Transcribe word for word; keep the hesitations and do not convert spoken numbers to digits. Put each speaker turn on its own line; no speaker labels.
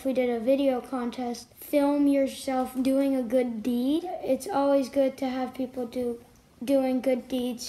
if we did a video contest, film yourself doing a good deed. It's always good to have people do doing good deeds.